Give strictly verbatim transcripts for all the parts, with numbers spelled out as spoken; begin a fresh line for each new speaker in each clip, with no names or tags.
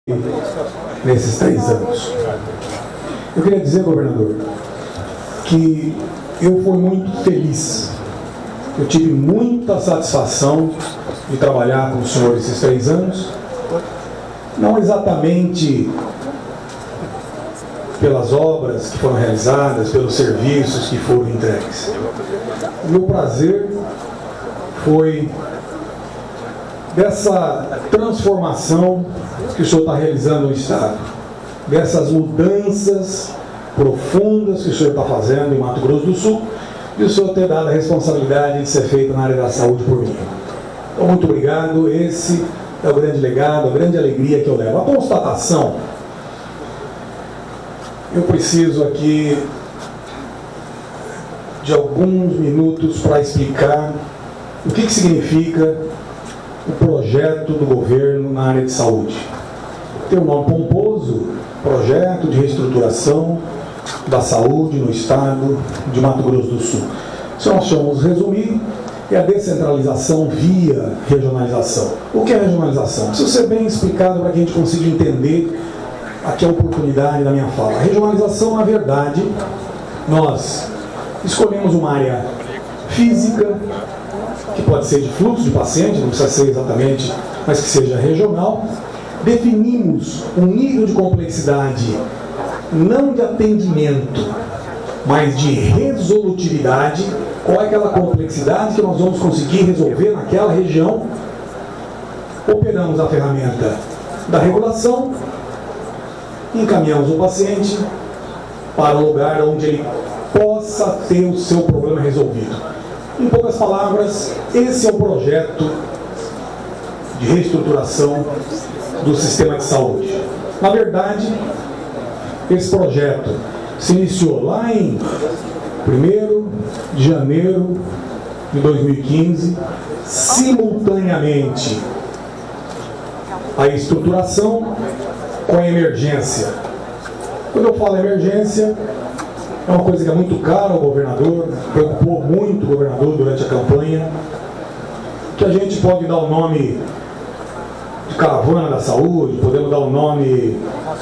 nesses três anos. Eu queria dizer, governador, que eu fui muito feliz. Eu tive muita satisfação de trabalhar com o senhor esses três anos, não exatamente pelas obras que foram realizadas, pelos serviços que foram entregues. O meu prazer foi dessa transformação que o senhor está realizando no Estado, dessas mudanças profundas que o senhor está fazendo em Mato Grosso do Sul, e o senhor ter dado a responsabilidade de ser feita na área da saúde por mim. Então, muito obrigado. Esse é o grande legado, a grande alegria que eu levo. A constatação, eu preciso aqui de alguns minutos para explicar o que, que significa o projeto do governo na área de saúde. Tem um nome pomposo: Projeto de Reestruturação da Saúde no Estado de Mato Grosso do Sul. Se nós formos resumir, é a descentralização via regionalização. O que é regionalização? Precisa ser bem explicado para que a gente consiga entender aqui a oportunidade da minha fala. A regionalização, na verdade, nós escolhemos uma área física, que pode ser de fluxo de paciente, não precisa ser exatamente, mas que seja regional. Definimos um nível de complexidade, não de atendimento, mas de resolutividade. Qual é aquela complexidade que nós vamos conseguir resolver naquela região? Operamos a ferramenta da regulação, encaminhamos o paciente para o lugar onde ele possa ter o seu problema resolvido. Em poucas palavras, esse é o projeto de reestruturação do sistema de saúde. Na verdade, esse projeto se iniciou lá em primeiro de janeiro de dois mil e quinze, simultaneamente a estruturação com a emergência. Quando eu falo emergência, é uma coisa que é muito cara ao governador, preocupou muito o governador durante a campanha, que a gente pode dar o nome de caravana da saúde, podemos dar o nome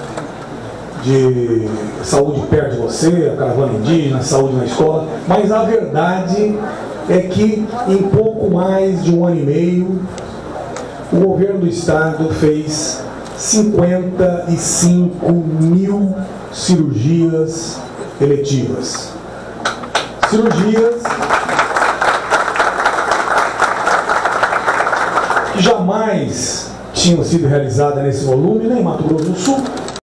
de saúde perto de você, a caravana indígena, saúde na escola, mas a verdade é que em pouco mais de um ano e meio o governo do Estado fez cinquenta e cinco mil cirurgias eletivas. Cirurgias que jamais tinham sido realizadas nesse volume, nem em Mato Grosso do Sul,